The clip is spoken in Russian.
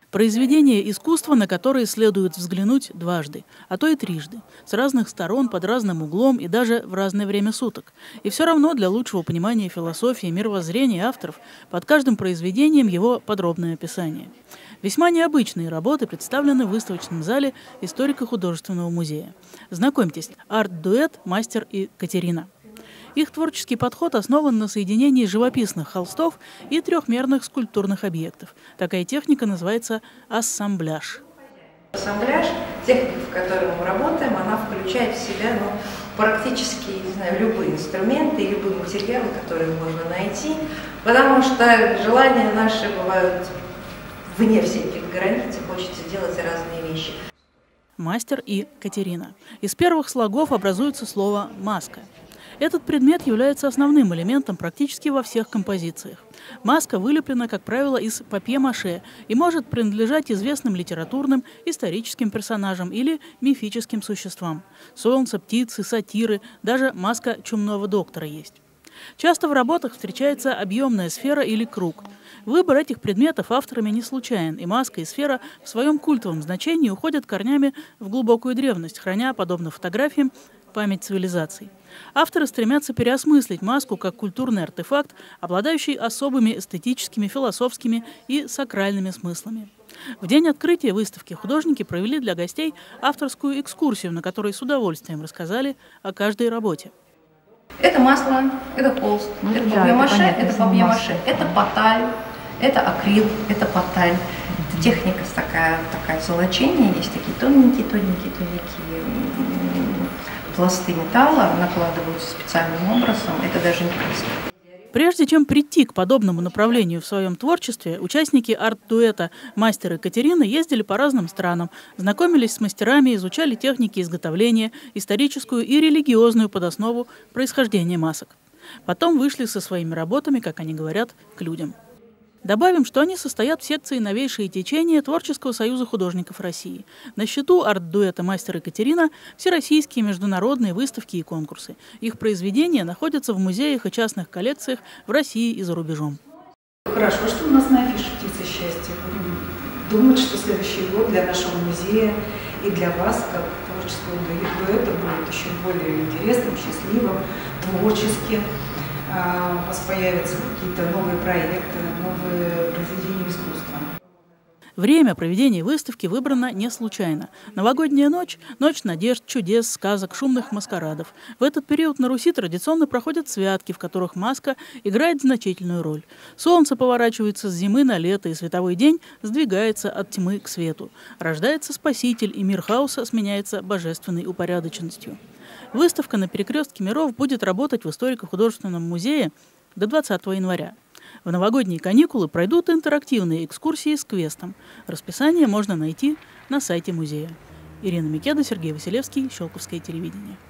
Произведения искусства, на которые следует взглянуть дважды, а то и трижды, с разных сторон, под разным углом и даже в разное время суток. И все равно для лучшего понимания философии и мировоззрения авторов под каждым произведением его подробное описание. Весьма необычные работы представлены в выставочном зале историко-художественного музея. Знакомьтесь, арт-дуэт «Мастер и Катерина». Их творческий подход основан на соединении живописных холстов и трехмерных скульптурных объектов. Такая техника называется ассамбляж. Ассамбляж, техника, в которой мы работаем, она включает в себя практически, любые инструменты и любые материалы, которые можно найти, потому что желания наши бывают вне всяких границ, хочется делать разные вещи. Мастер и Катерина. Из первых слогов образуется слово «маска». Этот предмет является основным элементом практически во всех композициях. Маска вылеплена, как правило, из папье-маше и может принадлежать известным литературным, историческим персонажам или мифическим существам. Солнце, птицы, сатиры, даже маска чумного доктора есть. Часто в работах встречается объемная сфера или круг. Выбор этих предметов авторами не случайен, и маска и сфера в своем культовом значении уходят корнями в глубокую древность, храня, подобно фотографиям, память цивилизаций. Авторы стремятся переосмыслить маску как культурный артефакт, обладающий особыми эстетическими, философскими и сакральными смыслами. В день открытия выставки художники провели для гостей авторскую экскурсию, на которой с удовольствием рассказали о каждой работе. Это масло, это холст, это папье-маше, это паталь, это акрил, это паталь. Это техника такая золочения, есть такие тоненькие пласты металла, накладываются специальным образом, это даже не краска. Прежде чем прийти к подобному направлению в своем творчестве, участники арт-дуэта «Мастер и Катерина» ездили по разным странам, знакомились с мастерами, изучали техники изготовления, историческую и религиозную подоснову происхождения масок. Потом вышли со своими работами, как они говорят, к людям. Добавим, что они состоят в секции «Новейшие течения» Творческого союза художников России. На счету арт-дуэта «Мастер и Катерина» всероссийские международные выставки и конкурсы. Их произведения находятся в музеях и частных коллекциях в России и за рубежом. Хорошо, что у нас на афише «Птица счастья». Будем думать, что следующий год для нашего музея и для вас, как творческого дуэта, будет еще более интересным, счастливым, творческим. У вас появятся какие-то новые проекты, новые произведения искусства. Время проведения выставки выбрано не случайно. Новогодняя ночь – ночь надежд, чудес, сказок, шумных маскарадов. В этот период на Руси традиционно проходят святки, в которых маска играет значительную роль. Солнце поворачивается с зимы на лето, и световой день сдвигается от тьмы к свету. Рождается Спаситель, и мир хаоса сменяется божественной упорядоченностью. Выставка на перекрестке миров будет работать в историко-художественном музее до 20 января. В новогодние каникулы пройдут интерактивные экскурсии с квестом. Расписание можно найти на сайте музея. Ирина Микеда, Сергей Василевский, Щелковское телевидение.